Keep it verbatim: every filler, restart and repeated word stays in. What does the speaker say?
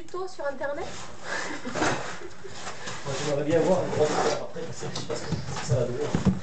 tutos sur internet? Moi j'aimerais bien voir un droit d'auteur après, parce que je sais pas ce que ça va donner.